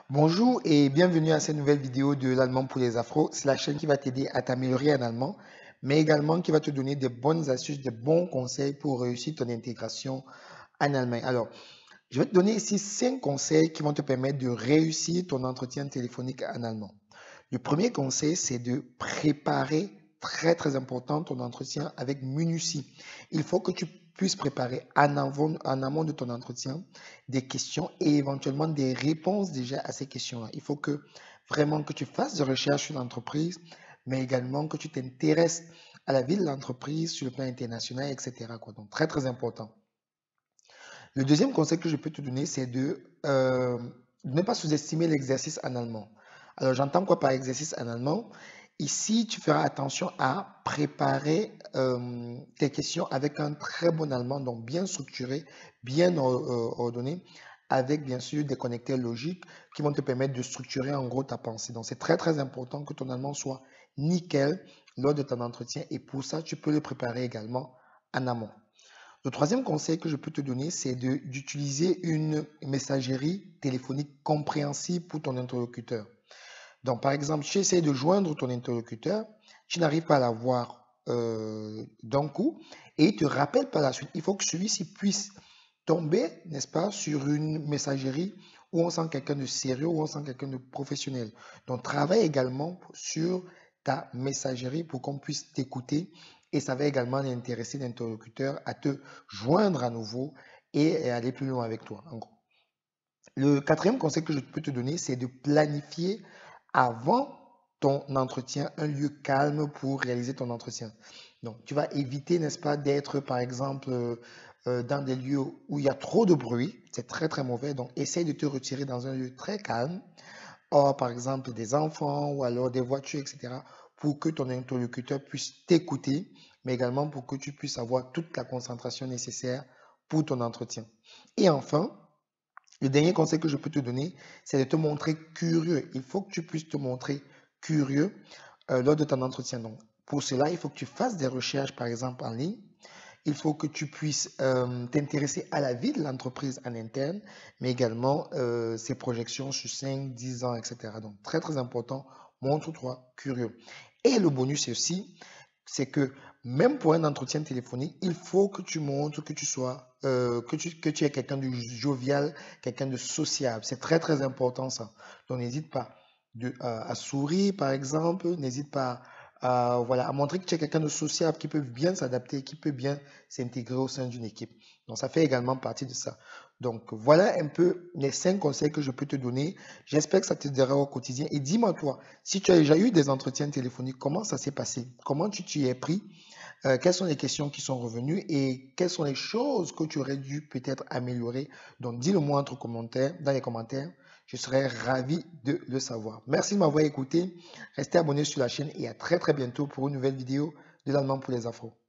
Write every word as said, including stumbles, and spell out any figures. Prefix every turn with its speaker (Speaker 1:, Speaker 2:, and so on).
Speaker 1: Bonjour et bienvenue à cette nouvelle vidéo de l'allemand pour les afros. C'est la chaîne qui va t'aider à t'améliorer en allemand, mais également qui va te donner des bonnes astuces, des bons conseils pour réussir ton intégration en Allemagne. Alors, je vais te donner ici cinq conseils qui vont te permettre de réussir ton entretien téléphonique en allemand. Le premier conseil, c'est de préparer, très très important, ton entretien avec minutie. Il faut que tu puisses préparer en amont, en amont de ton entretien des questions et éventuellement des réponses déjà à ces questions-là. Il faut que vraiment que tu fasses des recherches sur l'entreprise, mais également que tu t'intéresses à la vie de l'entreprise sur le plan international, et cetera quoi. Donc, très très important. Le deuxième conseil que je peux te donner, c'est de euh, ne pas sous-estimer l'exercice en allemand. Alors, j'entends quoi par exercice en allemand? Ici, tu feras attention à préparer euh, tes questions avec un très bon allemand, donc bien structuré, bien or- euh, ordonné, avec bien sûr des connecteurs logiques qui vont te permettre de structurer en gros ta pensée. Donc, c'est très très important que ton allemand soit nickel lors de ton entretien et pour ça, tu peux le préparer également en amont. Le troisième conseil que je peux te donner, c'est de- d'utiliser une messagerie téléphonique compréhensible pour ton interlocuteur. Donc, par exemple, tu essaies de joindre ton interlocuteur, tu n'arrives pas à l'avoir euh, d'un coup et il te rappelle par la suite. Il faut que celui-ci puisse tomber, n'est-ce pas, sur une messagerie où on sent quelqu'un de sérieux, où on sent quelqu'un de professionnel. Donc, travaille également sur ta messagerie pour qu'on puisse t'écouter et ça va également intéresser l'interlocuteur à te joindre à nouveau et aller plus loin avec toi, en gros. Le quatrième conseil que je peux te donner, c'est de planifier avant ton entretien un lieu calme pour réaliser ton entretien. Donc, tu vas éviter, n'est-ce pas, d'être, par exemple, euh, euh, dans des lieux où il y a trop de bruit. C'est très, très mauvais. Donc, essaye de te retirer dans un lieu très calme. Or, par exemple, des enfants ou alors des voitures, et cetera, pour que ton interlocuteur puisse t'écouter, mais également pour que tu puisses avoir toute la concentration nécessaire pour ton entretien. Et enfin, le dernier conseil que je peux te donner, c'est de te montrer curieux. Il faut que tu puisses te montrer curieux euh, lors de ton entretien. Donc, pour cela, il faut que tu fasses des recherches, par exemple, en ligne. Il faut que tu puisses euh, t'intéresser à la vie de l'entreprise en interne, mais également euh, ses projections sur cinq, dix ans, et cetera. Donc, très, très important, montre-toi curieux. Et le bonus aussi, c'est que même pour un entretien téléphonique, il faut que tu montres que tu sois, euh, que tu, que tu es quelqu'un de jovial, quelqu'un de sociable. C'est très, très important ça. Donc, n'hésite pas de, à, à sourire, par exemple. N'hésite pas à, voilà, à montrer que tu es quelqu'un de sociable qui peut bien s'adapter, qui peut bien s'intégrer au sein d'une équipe. Donc, ça fait également partie de ça. Donc, voilà un peu les cinq conseils que je peux te donner. J'espère que ça t'aidera au quotidien. Et dis-moi, toi, si tu as déjà eu des entretiens téléphoniques, comment ça s'est passé? Comment tu t'y es pris? Euh, quelles sont les questions qui sont revenues et quelles sont les choses que tu aurais dû peut-être améliorer? Donc, dis-le-moi entre commentaires, dans les commentaires. Je serais ravi de le savoir. Merci de m'avoir écouté. Restez abonné sur la chaîne et à très très bientôt pour une nouvelle vidéo de l'allemand pour les afros.